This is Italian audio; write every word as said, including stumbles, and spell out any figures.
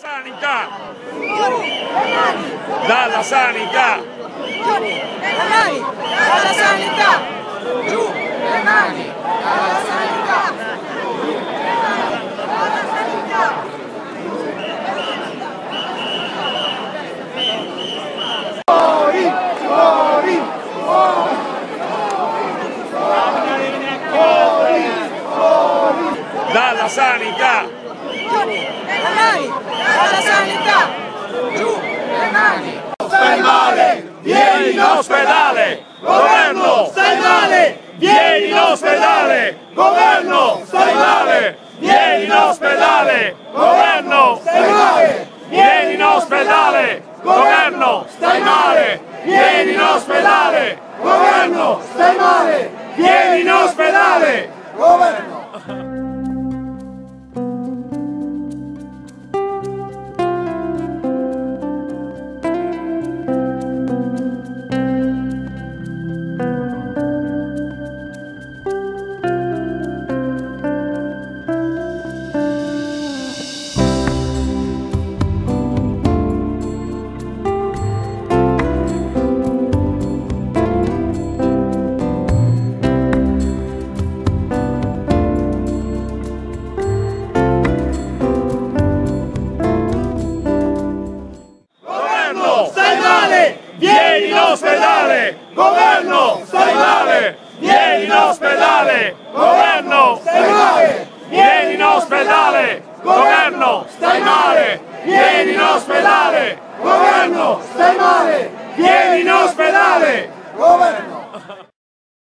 Sanità! Dalla sanità! Giù le mani dalla sanità! Giù le mani dalla sanità! Dalla sanità! Fuori! Fuori! Fuori! Dalla sanità! Giù le mani dalla sanità! Giù le mani! Stai male! Vieni in ospedale! Governo! Stai male! Vieni in ospedale! Governo! Stai male! Vieni in ospedale! Governo! Stai male! Vieni in ospedale! Governo! Stai male! Vieni in ospedale! Governo! Stai male! Vieni in ospedale! Governo! Stai male! Vieni in ospedale! Governo! Stai male! Vieni in ospedale! Governo! Stai male! Vieni in ospedale! Governo! Stai male! Vieni in ospedale! Governo! Stai male! Vieni in ospedale! Governo!